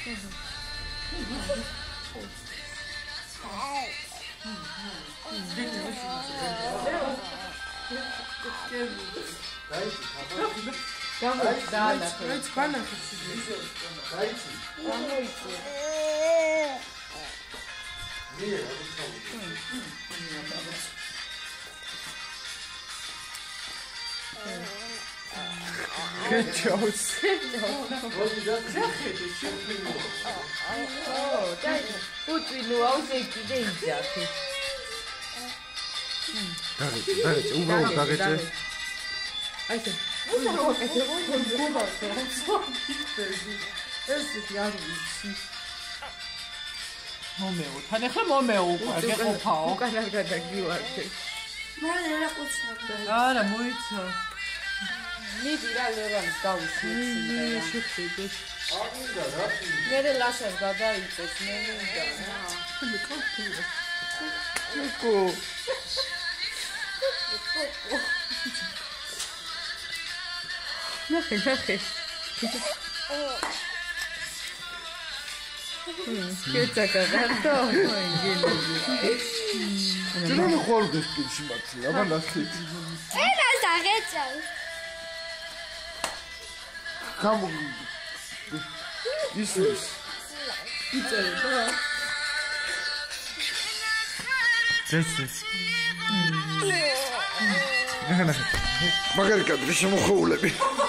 Good job. Oh, dai, uite, nu au zeci de aici. Dai, uvrau, dai. Hai să. Nu să rog, că te voi cum va să ეს არის მომეო თან ახლა მომეო უკვე გეყოფაო უკანა გადაგივარდე მალე რა ყოფნა არა მოიცა მიდი რა ლევანის გავუსმის შეხედე აღინდა რა მე ლაშას გადაიწეს მე მინდა კო ნახე Chiusa cagato, non ho qualche specie, ma la scritta. la sarezza. Come this is. This. Magari cadremo con le